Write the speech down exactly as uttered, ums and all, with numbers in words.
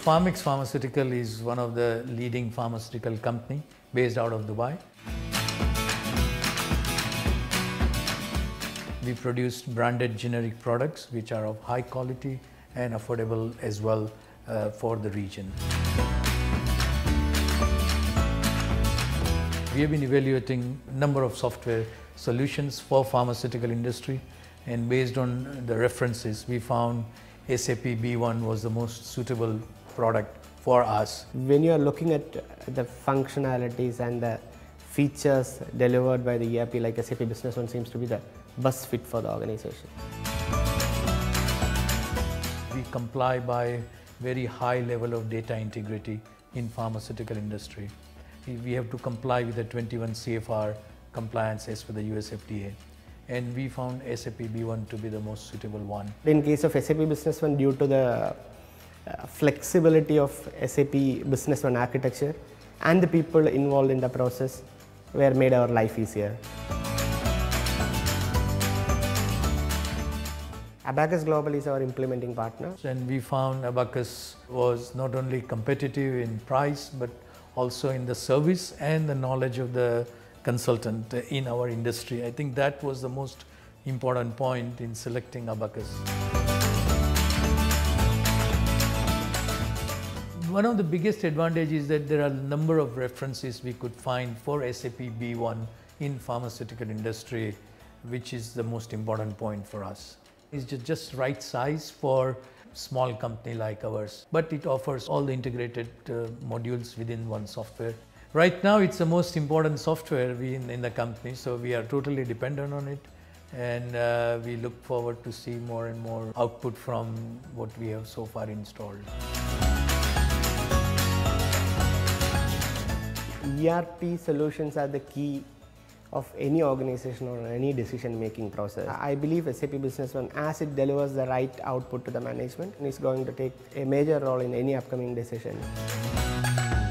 Pharmix Pharmaceutical is one of the leading pharmaceutical company based out of Dubai. We produce branded generic products which are of high quality and affordable as well uh, for the region. We have been evaluating a number of software solutions for pharmaceutical industry, and based on the references we found S A P B one was the most suitable product for us. When you are looking at the functionalities and the features delivered by the E R P like S A P Business One seems to be the best fit for the organization. We comply by very high level of data integrity in pharmaceutical industry. We have to comply with the twenty-one C F R compliance as per the U S F D A, and we found S A P B one to be the most suitable one. In case of S A P Business One, due to the uh, flexibility of S A P Business One architecture and the people involved in the process, were made our life easier. Abacus Global is our implementing partner. And we found Abacus was not only competitive in price but also in the service and the knowledge of the consultant in our industry. I think that was the most important point in selecting Abacus. One of the biggest advantages is that there are a number of references we could find for S A P B one in pharmaceutical industry, which is the most important point for us. It's just right size for small company like ours, but it offers all the integrated uh, modules within one software. Right now it's the most important software we in, in the company, so we are totally dependent on it, and uh, we look forward to see more and more output from what we have so far installed. E R P solutions are the key of any organization or any decision making process. I believe S A P Business One, as it delivers the right output to the management, is going to take a major role in any upcoming decision.